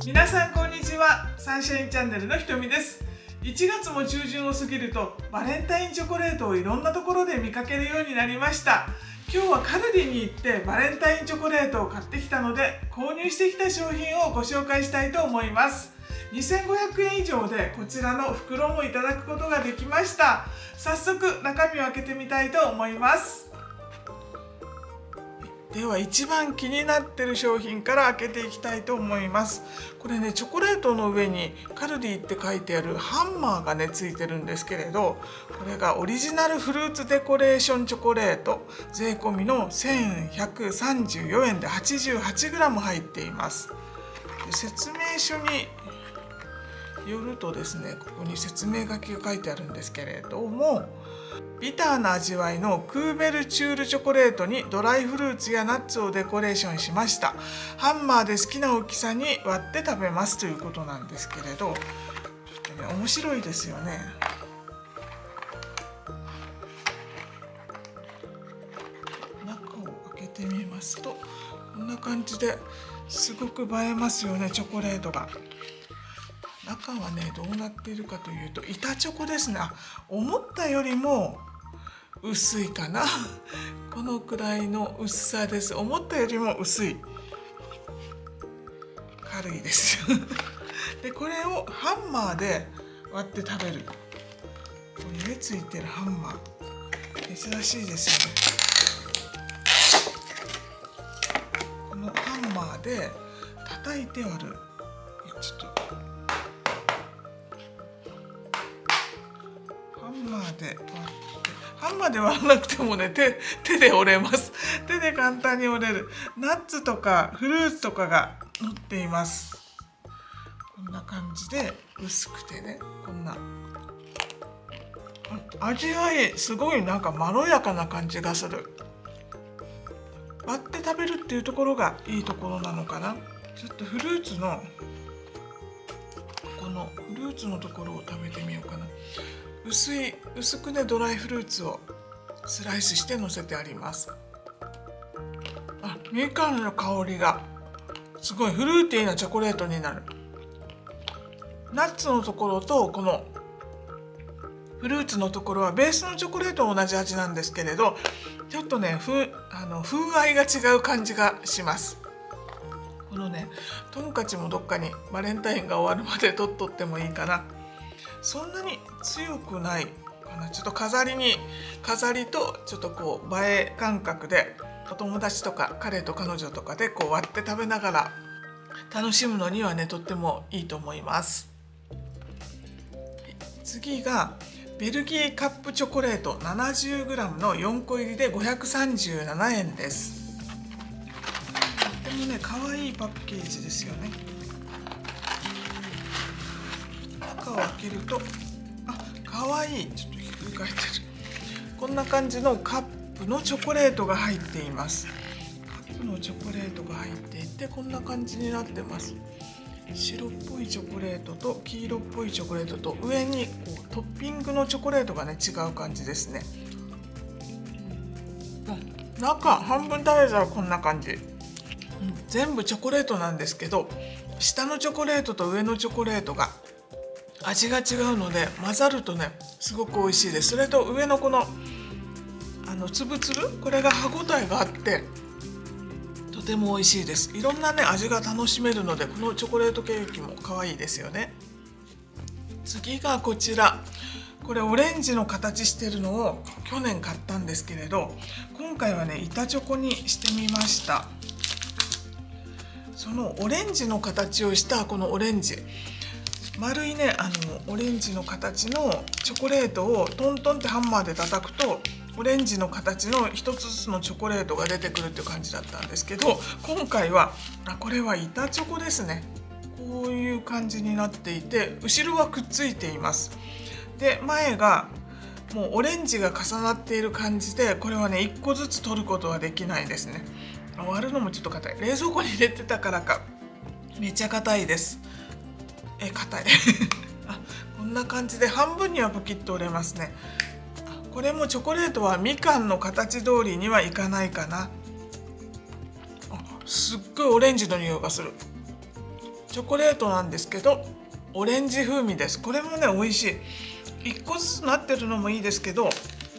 皆さんこんにちは。サンシャインチャンネルのひとみです。1月も中旬を過ぎるとバレンタインチョコレートをいろんなところで見かけるようになりました。今日はカルディに行ってバレンタインチョコレートを買ってきたので、購入してきた商品をご紹介したいと思います。2500円以上でこちらの袋もいただくことができました。早速中身を開けてみたいと思います。では一番気になっている商品から開けていきたいと思います。これね、チョコレートの上にカルディって書いてあるハンマーがねついてるんですけれど、これがオリジナルフルーツデコレーションチョコレート、税込みの1134円で 88g 入っています。で説明書によるとですね、ここに説明書きが書いてあるんですけれども、ビターな味わいのクーベルチュールチョコレートにドライフルーツやナッツをデコレーションしました。ハンマーで好きな大きさに割って食べますということなんですけれど、ちょっとね面白いですよね。中を開けてみますとこんな感じですごく映えますよね、チョコレートが。中はねどうなっているかというと板チョコですね。思ったよりも薄いかなこのくらいの薄さです。思ったよりも薄い、軽いですでこれをハンマーで割って食べる。ここにねついてるハンマー珍しいですよね。このハンマーで叩いて割る。ちょっとハンマーで割らなくてもね手で折れます。手で簡単に折れる。ナッツとかフルーツとかが乗っています。こんな感じで薄くてね、こんな味わいすごいなんかまろやかな感じがする。割って食べるっていうところがいいところなのかな。ちょっとフルーツのこのフルーツのところを食べてみようかな。薄くねドライフルーツをスライスしてのせてあります。みかんの香りがすごいフルーティーなチョコレートになる。ナッツのところとこのフルーツのところはベースのチョコレートと同じ味なんですけれど、ちょっとね風合いが違う感じがします。このねトンカチもどっかにバレンタインが終わるまで取っとってもいいかな。そんなに強くないかな。ちょっと飾りとちょっとこう映え感覚でお友達とか彼と彼女とかでこう割って食べながら楽しむのにはねとってもいいと思います。次がベルギーカップチョコレート 70g の4個入りで537円です。とってもね可愛いパッケージですよね。中を開けると可愛い、ちょっとひっくり返ってる。こんな感じのカップのチョコレートが入っています。カップのチョコレートが入っていてこんな感じになってます。白っぽいチョコレートと黄色っぽいチョコレートと上にこうトッピングのチョコレートがね違う感じですね。中半分食べたらこんな感じ。全部チョコレートなんですけど、下のチョコレートと上のチョコレートが味が違うので混ざるとねすごく美味しいです。それと上のこのつぶつぶ、これが歯ごたえがあってとても美味しいです。いろんなね味が楽しめるので、このチョコレートケーキも可愛いですよね。次がこちら。これオレンジの形してるのを去年買ったんですけれど、今回はね板チョコにしてみました。そのオレンジの形をしたこのオレンジ、丸いねオレンジの形のチョコレートをトントンってハンマーで叩くとオレンジの形の一つずつのチョコレートが出てくるっていう感じだったんですけど、今回はこれは板チョコですね。こういう感じになっていて後ろはくっついています。で前がもうオレンジが重なっている感じで、これはね1個ずつ取ることはできないですね。割るのもちょっと硬い。冷蔵庫に入れてたからかめっちゃ硬いです。硬いこんな感じで半分にはポキッと折れますね。これもチョコレートはみかんの形通りにはいかないかな。すっごいオレンジの匂いがする。 チョコレートなんですけどオレンジ風味です。これもね美味しい。1個ずつなってるのもいいですけど、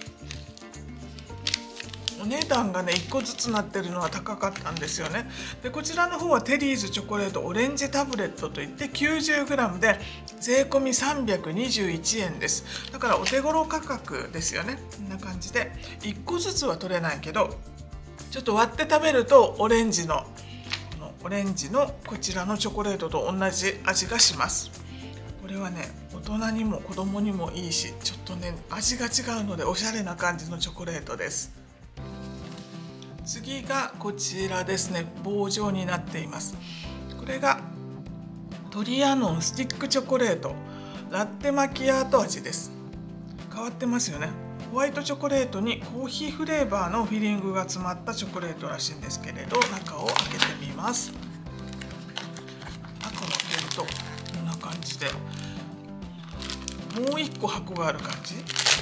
お値段がね1個ずつなってるのは高かったんですよね。でこちらの方はテリーズチョコレートオレンジタブレットといって 90g で税込み321円です。だからお手頃価格ですよね。こんな感じで1個ずつは取れないけど、ちょっと割って食べるとオレンジのこちらのチョコレートと同じ味がします。これはね大人にも子供にもいいし、ちょっとね味が違うのでおしゃれな感じのチョコレートです。次がこちらですね。棒状になっています。これがトリアノンスティックチョコレートラテマキアート味です。変わってますよね。ホワイトチョコレートにコーヒーフレーバーのフィリングが詰まったチョコレートらしいんですけれど、中を開けてみます。中を開けるとこんな感じで、もう1個箱がある感じ。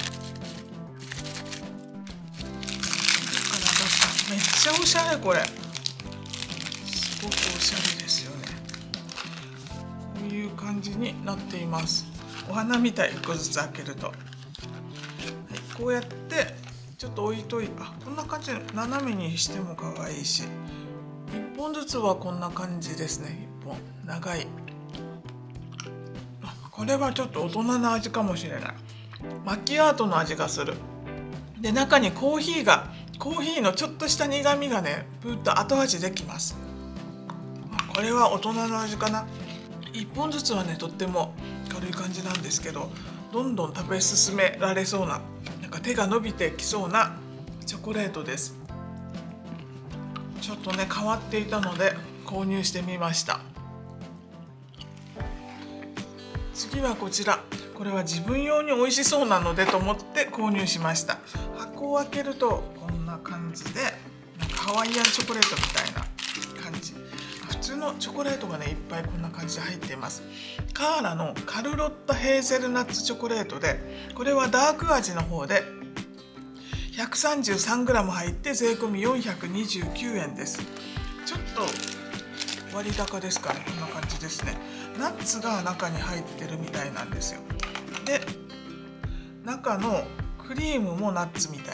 めっちゃおしゃれ。これすごくおしゃれですよね。こういう感じになっています。お花みたい。1個ずつ開けると、はい、こうやってちょっと置いといて、こんな感じで斜めにしても可愛いし、1本ずつはこんな感じですね。1本長い。これはちょっと大人の味かもしれない。マキアートの味がする。で中にコーヒーのちょっとした苦みがねぷーっと後味できます。これは大人の味かな。1本ずつはねとっても軽い感じなんですけど、どんどん食べ進められそうな、なんか手が伸びてきそうなチョコレートです。ちょっとね変わっていたので購入してみました。次はこちら。これは自分用に美味しそうなのでと思って購入しました。箱を開けるとこんな感じで、なんかハワイアンチョコレートみたいな感じ。普通のチョコレートがねいっぱいこんな感じで入っています。カーラのカルロッタヘーゼルナッツチョコレートで、これはダーク味の方で 133g 入って税込み429円です。ちょっと割高ですかね。こんな感じですね。ナッツが中に入ってるみたいなんですよ。で中のクリームもナッツみたい。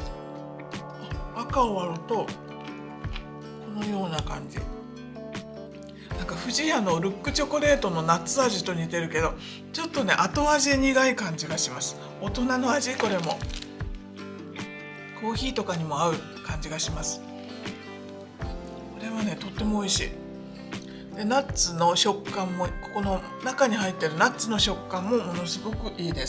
赤を割るとこのような感じ。なんか不二家のルックチョコレートのナッツ味と似てるけど、ちょっとね後味苦い感じがします。大人の味。これもコーヒーとかにも合う感じがします。これはねとっても美味しい。でナッツの食感も、ここの中に入ってるナッツの食感もものすごくいいです。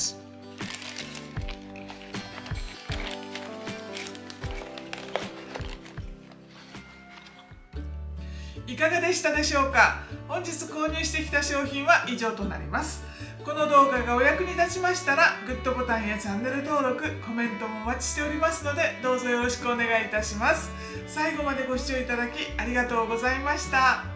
いかがでしたでしょうか。本日購入してきた商品は以上となります。この動画がお役に立ちましたらグッドボタンやチャンネル登録、コメントもお待ちしておりますので、どうぞよろしくお願いいたします。最後までご視聴いただきありがとうございました。